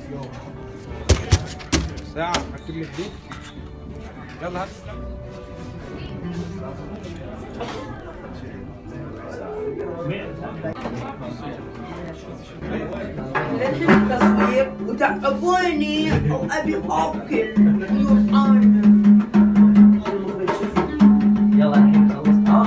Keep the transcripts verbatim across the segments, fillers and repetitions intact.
ساعة اكتب لك دي. يلا هات. للحين تصوير وتعبوني وابي اكل ويوحنا. يلا الحين خلص.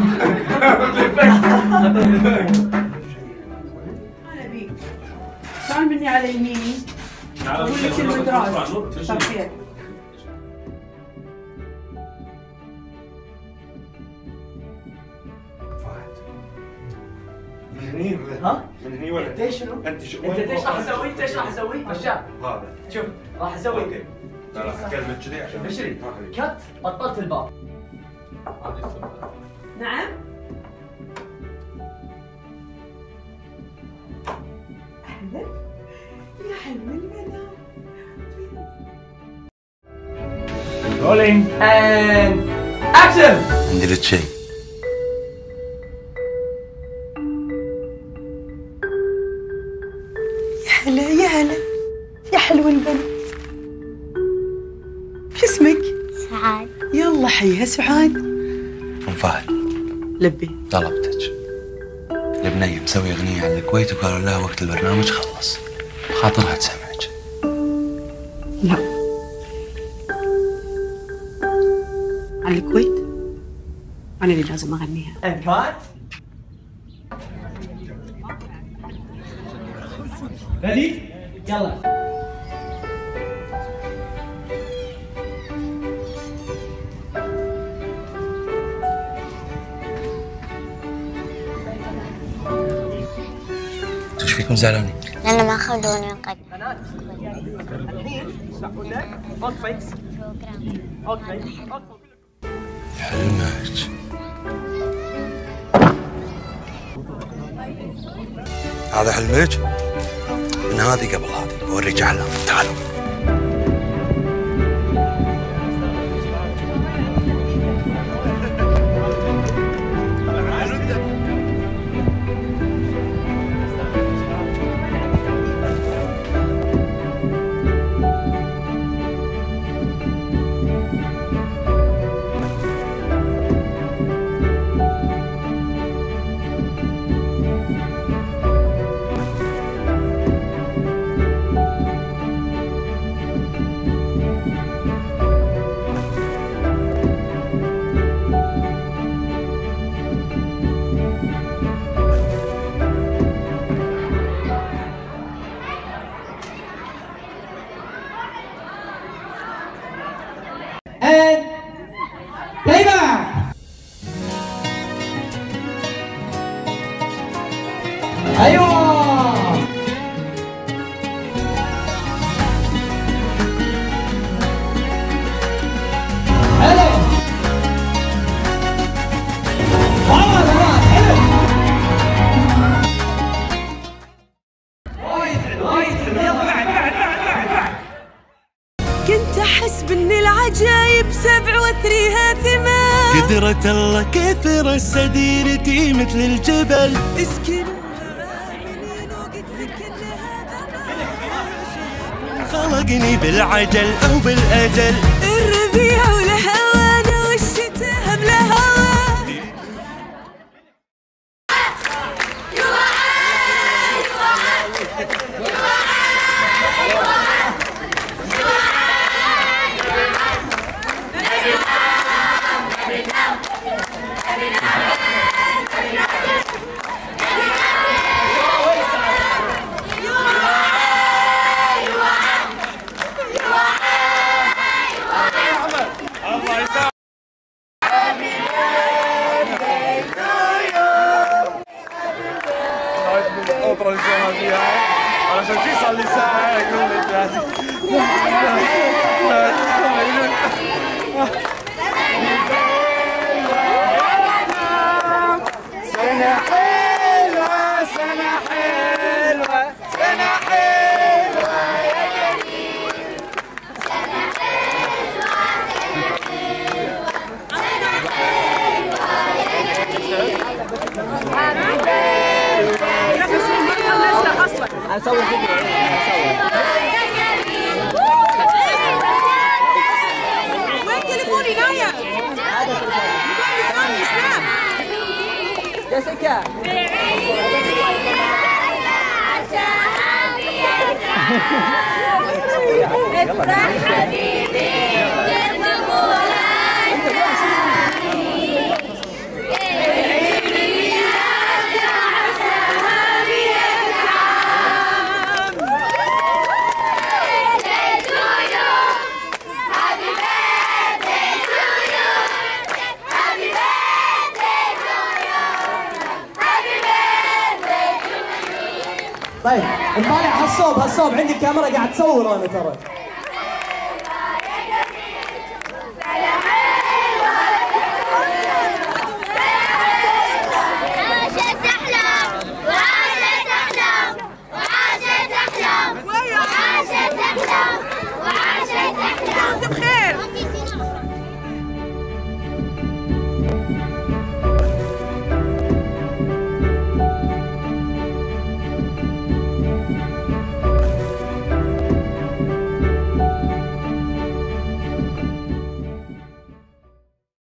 انا بيك. تعال مني على يميني. اقول لك المدراس. صفير. من هني ها؟ من هني ولا انت شنو؟ انت شو انت ايش راح اسوي؟ انت ايش راح اسوي؟ بشار هذا شوف راح اسوي اوكي لا راح اكلمك كذي عشان بشري كت بطلت الباب. نعم؟ اهلا يا حلو المنام. رولينج اند اكشن. عندي لك شيء. يا هلا يا هلا يا حلو البنت. شو اسمك؟ سعاد. يلا حيها سعاد. ام فهد لبي. طلبتك. البنية مسوي اغنية عن الكويت وقالوا لها وقت البرنامج خلص. خاطرها تسمعك. لا. على الكويت؟ أنا اللي لازم أغنيها. كات ريدي؟ يلا. ايش فيكم زعلانين؟ لأن ما خلوني أقعد. الحين يسمعونا هوت فيكس. اوكي. حلمك. هذا حلمك؟ من هذه قبل هذه بوريك احلام. تعالوا. كنت أحس بإن العجايب سبع وثريها ثمان. قدرة الله كثر السديرتي مثل الجبل. اسكنوها آمنين وقد سكنها خلقني بالعجل أو بالأجل. الربيع والهوانا والشتاء هم لهوا. الأوبرا اللي سوينا فيها علشان شي صار لي ساعة يقول لي سنة حلوة سنة حلوة سنة حلوة يا جميل. سنة حلوة سنة حلوة سنة حلوة يا جميل. اسوي فيديو. حميدة. افرح حبيبي طيب نطالع هالصوب هالصوب عندي الكاميرا قاعد تصور انا ترى.